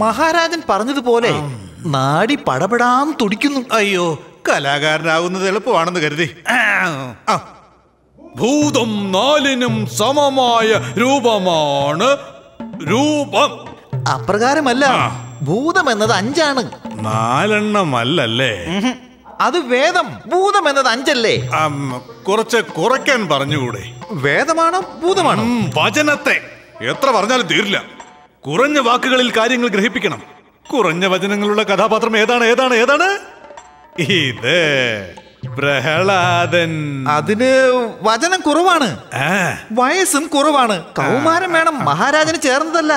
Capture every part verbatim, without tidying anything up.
മഹാരാജൻ പറഞ്ഞതുപോലെ നാടി പടപെടാൻ തുടിക്കുന്നു. അയ്യോ, കലാകാരനാകുന്നത് എളുപ്പമാണെന്ന് കരുതി. ഭൂതം നാലിനും സമമായ രൂപമാണ് രൂപം. അപ്രകാരമല്ല, ഭൂതം എന്നത് അഞ്ചാണ്. നാലെണ്ണമല്ലേ? അത് വേദം. ഭൂതം എന്നത് അഞ്ചല്ലേ? കുറച്ച് കുറയ്ക്കാൻ പറഞ്ഞുകൂടെ? വേദമാണോ ഭൂതമാണോ? വചനത്തെ എത്ര പറഞ്ഞാലും തീരില്ല. കുറഞ്ഞ വാക്കുകളിൽ കാര്യങ്ങൾ ഗ്രഹിപ്പിക്കണം. കുറഞ്ഞ വചനങ്ങളുള്ള കഥാപാത്രം ഏതാണ് ഏതാണ് ഏതാണ്? ഇത് പ്രഹ്ലാദൻ. അതിന് വചനം കുറവാണ്, വയസ്സും കുറവാണ്. കൗമാരം വേണം, മഹാരാജന് ചേർന്നതല്ല.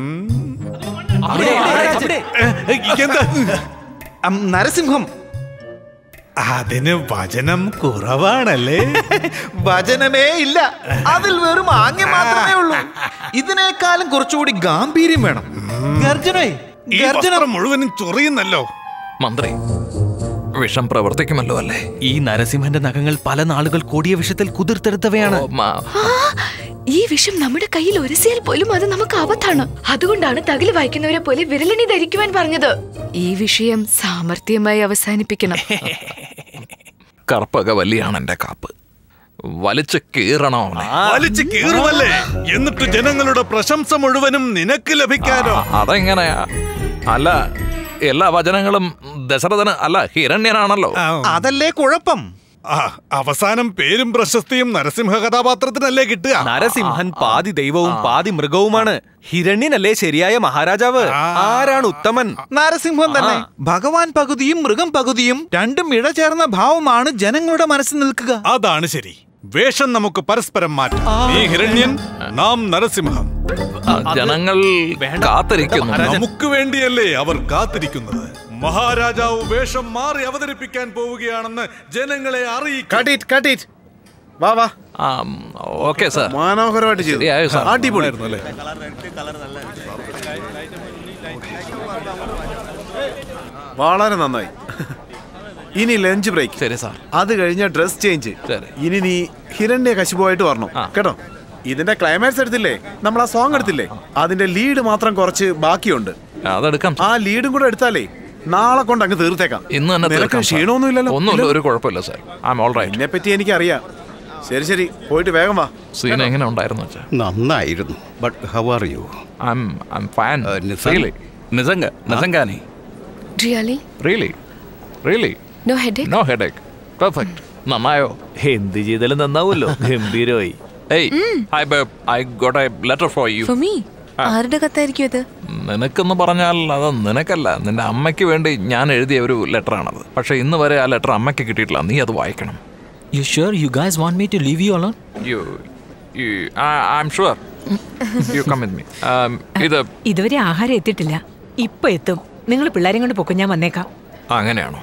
നരസിംഹം. അതിന് വചനം കുറവാണല്ലേ? വചനമേ ഇല്ല, അതിൽ വെറും ആംഗ്യം മാത്രമേ ഉള്ളൂ. ഇതിനേക്കാളും കുറച്ചുകൂടി ഗാംഭീര്യം വേണം. ഗർജനേ, ഗർജനം മുഴുവനും ചൊറിയുന്നല്ലോ. മന്ത്രി, വിഷം പ്രവർത്തിക്കുമല്ലോ അല്ലേ? ഈ നരസിംഹന്റെ നഖങ്ങൾ പല നാളുകൾ കൂടിയ വിഷത്തിൽ കുതിർത്തെടുത്തവയാണ്. ഈ വിഷം നമ്മുടെ കയ്യിൽ ഒരസിയാൽ പോലും അത് നമുക്ക് ആപത്താണ്. അതുകൊണ്ടാണ് തകില് വായിക്കുന്നവരെ പോലെ വിരലണി ധരിക്കുവാൻ പറഞ്ഞത്. ഈ വിഷയം സാമർത്ഥ്യമായി അവസാനിപ്പിക്കണം. കർപ്പക വലിയാണ് എന്റെ കാപ്പ്. വലിച്ചു കീറണോ? വലിച്ചു കീറുമല്ലേ? എന്നിട്ട് ജനങ്ങളുടെ പ്രശംസ മുഴുവനും നിനക്ക് ലഭിക്കാനോ? അതെങ്ങനെയാ? അല്ല, എല്ലാ വചനങ്ങളും ദശരഥന് അല്ല ഹിരണ്യനാണല്ലോ. അതല്ലേ കുഴപ്പം. അവസാനം പേരും പ്രശസ്തിയും നരസിംഹ കഥാപാത്രത്തിനല്ലേ കിട്ടുക? നരസിംഹൻ പാതി ദൈവവും പാതി മൃഗവുമാണ്. ഹിരണ്യനല്ലേ ശരിയായ മഹാരാജാവ്? ആരാണ് ഉത്തമൻ? നരസിംഹം തന്നെ. ഭഗവാൻ പകുതിയും മൃഗം പകുതിയും രണ്ടും ഇഴചേർന്ന ഭാവമാണ് ജനങ്ങളുടെ മനസ്സിൽ നിൽക്കുക. അതാണ് ശരി. വേഷം നമുക്ക് പരസ്പരം മാറ്റാം. നീ ഹിരണ്യൻ, നാം നരസിംഹം. ജനങ്ങൾ കാത്തിരിക്കുന്നു. നമുക്ക് വേണ്ടിയല്ലേ അവർ കാത്തിരിക്കുന്നത്? മഹാരാജാവ് വേഷം മാറി അവതരിപ്പിക്കാൻ പോവുകയാണെന്ന് ജനങ്ങളെ അറിയിക്കും. ഓക്കെ സാർ, മനോഹരമായിട്ട് ചെയ്തു. അടിപൊളിയായിരുന്നു അല്ലേ? വളരെ നന്നായി. ഇനി ലഞ്ച് ബ്രേക്ക്. ശരി സാർ. അത് കഴിഞ്ഞ ഡ്രസ് ചേഞ്ച്. ഇനി നീ ഹിരണ്യ കശിപുവായിട്ട് വരണം കേട്ടോ. ഇതിന്റെ ക്ലൈമാക്സ് എടുത്തില്ലേ, നമ്മൾ ആ സോങ് എടുത്തില്ലേ, അതിന്റെ ലീഡ് മാത്രം കുറച്ച് ബാക്കിയുണ്ട്. അതെടുക്കാം. ആ ലീഡും കൂടെ എടുത്താലേ നാളെ കൊണ്ട് അങ്ങ് തീർത്തേക്കാം. ഇന്ന് തന്നെ നിനക്ക് ക്ഷീണമൊന്നുമില്ലല്ലോ? ഒന്നുമില്ല, ഒരു കുഴപ്പമില്ല sir. I am all right. എന്നെ പറ്റി എനിക്കറിയാം. ശരി ശരി, പോയിട്ട് വേഗം വാ. സീൻ എങ്ങനെ ഉണ്ടായിരുന്നു? നന്നായിരുന്നു. But how are you? I am I am fine. Really? നിസംഗ നിസംഗാനി? Really? Really? Really? No headache? No headache. Perfect. നന്നായോ? എന്ത് ചെയ്താലും നന്നാവുമല്ലോ. ഗംഭീരമായി. Hey, hi babe, I got a letter for you. For me? ആരുടെ കത്തായിരിക്കും ഇത്? നിനക്കെന്ന് പറഞ്ഞാൽ അത് നിനക്കല്ല, നിന്റെ അമ്മയ്ക്ക് വേണ്ടി ഞാൻ എഴുതിയ ഒരു ലെറ്റർ ആണത്. പക്ഷെ ഇന്ന് വരെ ആ ലെറ്റർ അമ്മയ്ക്ക് കിട്ടിയിട്ടില്ല. നീ അത് വായിക്കണം. You sure you guys want me to leave you alone? You, you, I, I'm sure. You come with me. Um, ഇത് ഇതുവരെ ആഹാരം എത്തിയിട്ടില്ല. ഇപ്പൊ എത്തും. നിങ്ങൾ പിള്ളേരെ കൊണ്ട് പൊക്കും, ഞാൻ വന്നേക്കാം. അങ്ങനെയാണോ?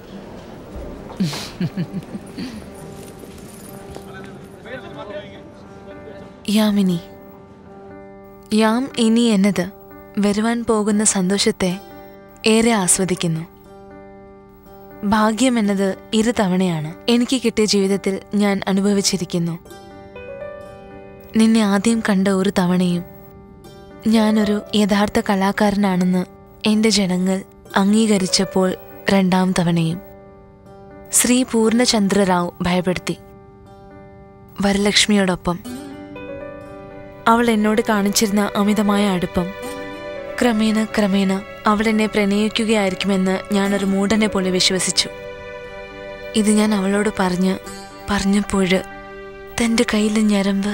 യാമിനി, യാം ഇനി എന്നത് വരുവാൻ പോകുന്ന സന്തോഷത്തെ ഏറെ ആസ്വദിക്കുന്നു. ഭാഗ്യം എന്നത് ഇരു തവണയാണ് എനിക്ക് കിട്ടിയ ജീവിതത്തിൽ ഞാൻ അനുഭവിച്ചിരിക്കുന്നു. നിന്നെ ആദ്യം കണ്ട ഒരു തവണയും ഞാനൊരു യഥാർത്ഥ കലാകാരനാണെന്ന് എൻ്റെ ജനങ്ങൾ അംഗീകരിച്ചപ്പോൾ രണ്ടാം തവണയും ശ്രീ പൂർണ്ണചന്ദ്ര റാവു ഭയപ്പെടുത്തി. വരലക്ഷ്മിയോടൊപ്പം അവൾ എന്നോട് കാണിച്ചിരുന്ന അമിതമായ അടുപ്പം, ക്രമേണ ക്രമേണ അവൾ എന്നെ പ്രണയിക്കുകയായിരിക്കുമെന്ന് ഞാനൊരു മൂഢനെ പോലെ വിശ്വസിച്ചു. ഇത് ഞാൻ അവളോട് പറഞ്ഞ് പറഞ്ഞപ്പോൾ തൻ്റെ കയ്യിലെ ഞരമ്പ്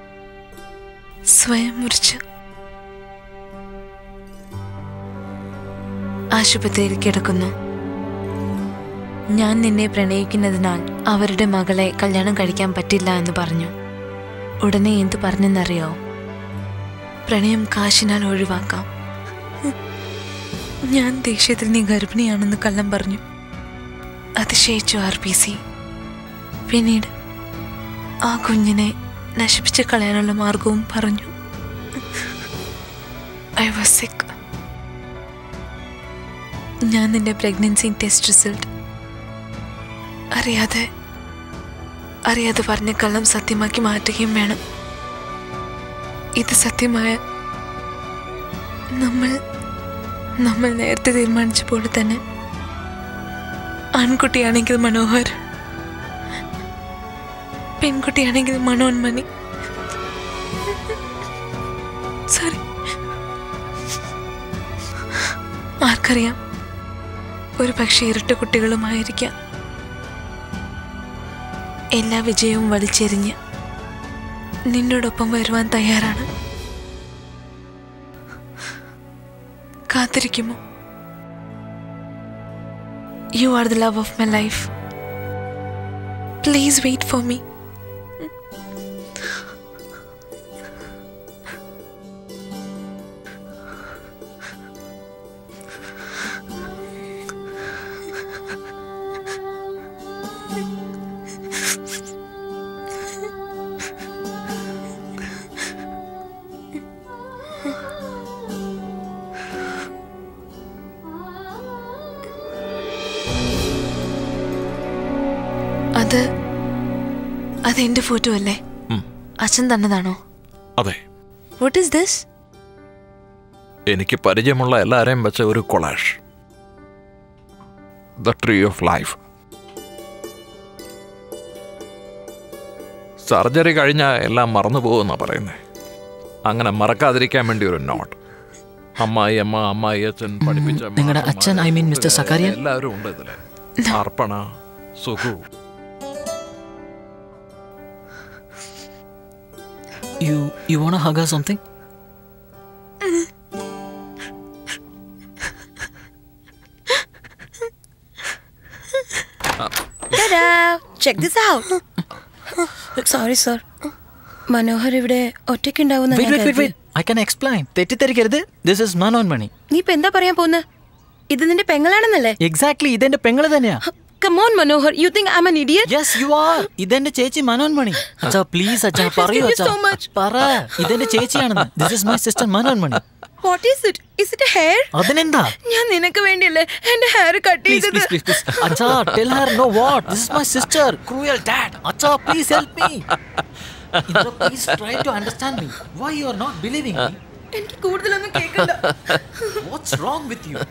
സ്വയം മുറിച്ച് ആശുപത്രിയിൽ കിടക്കുന്നു. ഞാൻ നിന്നെ പ്രണയിക്കുന്നതിനാൽ അവരുടെ മകളെ കല്യാണം കഴിക്കാൻ പറ്റില്ല എന്ന് പറഞ്ഞു. ഉടനെ എന്തു പറഞ്ഞെന്നറിയോ? പ്രണയം കാശിനാൽ ഒഴിവാക്കാം. ഞാൻ ദേഷ്യത്തിൽ നീ ഗർഭിണിയാണെന്ന് കള്ളം പറഞ്ഞു. അതിശയിച്ചു ആർ പി സി. പിന്നീട് ആ കുഞ്ഞിനെ നശിപ്പിച്ച് കളയാനുള്ള മാർഗവും പറഞ്ഞു. ഐ വാസ് സിക്ക്. ഞാൻ നിന്റെ പ്രഗ്നൻസി ടെസ്റ്റ് റിസൾട്ട് അറിയാതെ അറിയാതെ പറഞ്ഞ കള്ളം സത്യമാക്കി മാറ്റുകയും വേണം. ഇത് സത്യമായ നമ്മൾ നമ്മൾ നേരത്തെ തീരുമാനിച്ച പോലെ തന്നെ ആൺകുട്ടിയാണെങ്കിൽ മനോഹർ, പെൺകുട്ടിയാണെങ്കിൽ മനോന്മണി. സോറി. ആർക്കറിയാം, ഒരു പക്ഷേ ഇരട്ട കുട്ടികളുമായിരിക്കാം. എല്ലാ വിജയവും വലിച്ചെറിഞ്ഞ് നിന്നോടൊപ്പം വരുവാൻ തയ്യാറാണ്. കാത്തിരിക്കുമോ? You are the love of my life. Please wait for me. അത് അതെന്റെ ഫോട്ടോ അല്ലേ? അച്ഛൻ തന്നതാണോ? അതെ. What is this? എനിക്ക് പരിചയമുള്ള എല്ലാരെയും വെച്ച ഒരു collage. The tree of life. Surgery കഴിഞ്ഞാൽ എല്ലാം മറന്നു പോകുമെന്നാ പറയുന്നത്. അങ്ങനെ മറക്കാതിരിക്കാൻ വേണ്ടി ഒരു നോട്ട്. അമ്മായി അമ്മ, അമ്മായി അച്ഛൻ, പഠിപ്പിച്ച നിങ്ങളുടെ അച്ഛൻ, ഐ മീൻ മിസ്റ്റർ സക്കാരിയ, എല്ലാവരും ഉണ്ട് ഇതില്. അർപ്പണ, Sukhu. You you wanna hug or something? Ta-da! Check this out. Sorry sir. Manohar ഇവിടെ ഒറ്റയ്ക്കുണ്ടാവുന്ന. Wait wait wait wait. I can explain. തെറ്റിദ്ധരിക്കരുത്. This is Manonmani. നീ ഇപ്പോ എന്താ പറയാൻ പോകുന്നത്? ഇത് നിന്റെ പെങ്ങളാണെന്നല്ലേ? Exactly. ഇതെന്റെ പെങ്ങള് തന്നെയാ. Come on Manohar, you think I'm an idiot? Yes you are. ഇതെന്റെ ചേച്ചി മനോന്മണി. അച്ഛാ പ്ലീസ് അച്ഛാ പറയൂ അച്ഛാ. പറ, ഇതെന്റെ ചേച്ചിയാണെന്ന്. This is my sister Manonmani. What is it? Is it a hair? അതിനെന്താ? ഞാൻ നിനക്ക് വേണ്ടിയല്ലേ എന്റെ ഹെയർ കട്ട് ചെയ്തത്. Please please please. അച്ഛാ tell her no what. This is my sister. Cruel dad. അച്ഛാ please help me. Indra please try to understand me. Why you are not believing me? എനിക്ക് കൂടുതലൊന്നും കേൾക്കണ്ട. What's wrong with you?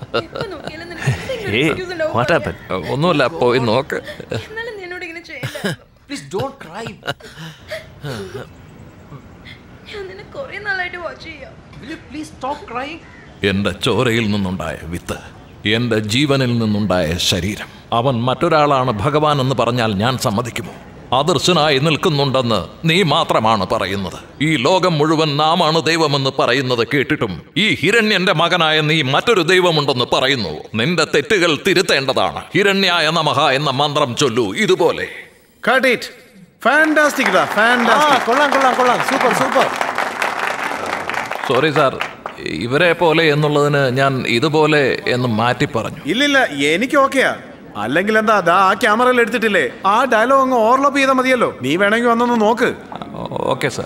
ഒന്നുമില്ല, പോയി നോക്ക്. Please don't cry. Will you please stop crying? എന്റെ ചോരയിൽ നിന്നുണ്ടായ വിത്ത്, എന്റെ ജീവനിൽ നിന്നുണ്ടായ ശരീരം. അവൻ മറ്റൊരാളാണ് ഭഗവാൻ എന്ന് പറഞ്ഞാൽ ഞാൻ സമ്മതിക്കുമോ? അദർശനായി നിൽക്കുന്നുണ്ടെന്ന് നീ മാത്രമാണ് പറയുന്നത്. ഈ ലോകം മുഴുവൻ നാമാണ് ദൈവമെന്ന് പറയുന്നത് കേട്ടിട്ടും ഈ ഹിരണ്യന്റെ മകനായ നീ മറ്റൊരു ദൈവമുണ്ടെന്ന് പറയുന്നു. നിന്റെ തെറ്റുകൾ തിരുത്തേണ്ടതാണ്. ഹിരണ്യായ നമഃ എന്ന മന്ത്രം ചൊല്ലൂ. ഇതുപോലെ. സോറി സാർ, ഇവരെ പോലെ എന്നുള്ളതിന് ഞാൻ ഇതുപോലെ എന്ന് മാറ്റി പറഞ്ഞു. ഇല്ലില്ല, എനിക്ക് ഓക്കെയാ. അല്ലെങ്കിൽ എന്താ, അതാ ആ ക്യാമറയിൽ എടുത്തിട്ടില്ലേ, ആ ഡയലോഗ് അങ്ങ് ഓവർലോപ്പ് ചെയ്താൽ മതിയല്ലോ. നീ വേണമെങ്കിൽ വന്നൊന്ന് നോക്ക്. Okay sir.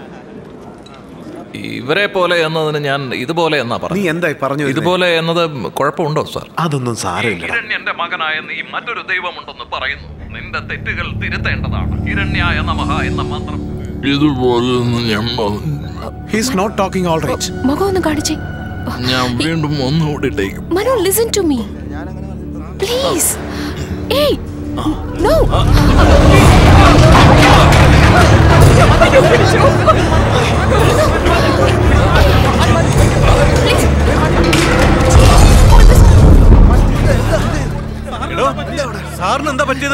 ഇവരെ പോലെ എന്നതിന് ഞാൻ ഇതുപോലെ എന്നാ പറഞ്ഞു. നീ എന്തായി പറഞ്ഞു? ഇതുപോലെ എന്നത് കുഴപ്പമുണ്ടോ സാർ? അതൊന്നും സാരമില്ല. ഹിരണ്യന്റെ മകനായ നീ മറ്റൊരു ദൈവമുണ്ടെന്ന് പറയുന്നു. നിന്റെ തെറ്റുകൾ തിരുത്തേണ്ടതാണ്. ഹിരണ്യായ നമഃ എന്ന മന്ത്രം ഇതുപോലെ ഞാൻ പറഞ്ഞു. He's not talking all right. മകോ ഒന്ന് കാണിച്ചേ. ഞാൻ വീണ്ടും ഒന്നുകൂടി ടേക്കും. Manu listen to me. Please. Hey. No. സാറിന് എന്താ പറ്റിയത്?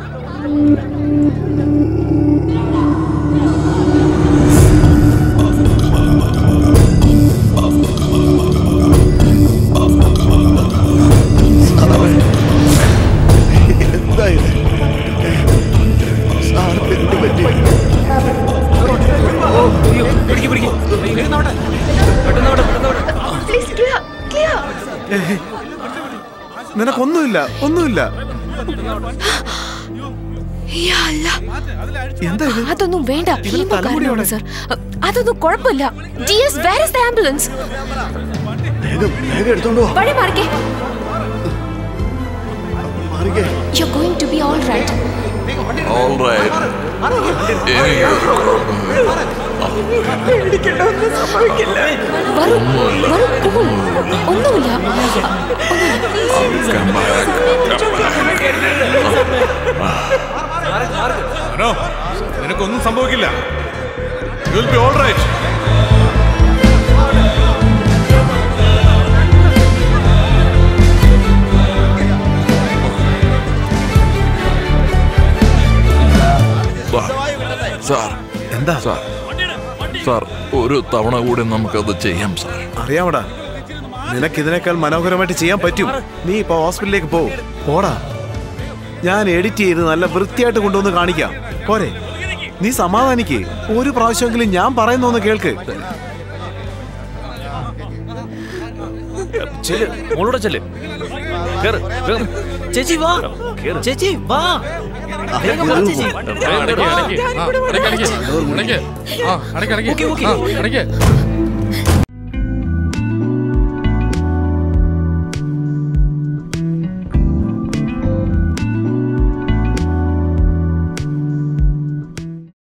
നിനക്കൊന്നുമില്ല, ഒന്നുമില്ല. അതൊന്നും വേണ്ട. സർ, അതൊന്നും കുഴപ്പമില്ല. DS, where is the ambulance? വഴി മാറിക്കേ. You're going to be all right. All right. ഒന്നുമില്ല. നിനക്കൊന്നും സംഭവിക്കില്ല. You will be all right. Sir എന്താ സാർ സാർ ഒരു തവണ കൂടെ നമുക്കത് ചെയ്യാം സാർ. അറിയാമടാ, നിനക്ക് ഇതിനേക്കാൾ മനോഹരമായിട്ട് ചെയ്യാൻ പറ്റും. നീ ഇപ്പൊ ഹോസ്പിറ്റലിലേക്ക് പോ. പോടാ, ഞാൻ എഡിറ്റ് ചെയ്ത് നല്ല വൃത്തിയായിട്ട് കൊണ്ടുവന്ന് കാണിക്കാം. പോരെ, നീ സമാധാനിക്ക്. ഒരു പ്രാവശ്യമെങ്കിലും ഞാൻ പറയുന്നൊന്ന് കേൾക്ക്. ചേച്ചി വാ, ചേച്ചി വാ. അടയ്ക്ക് അടയ്ക്ക് ആ അടയ്ക്ക് അടയ്ക്ക് ആ അടയ്ക്ക് അടയ്ക്ക്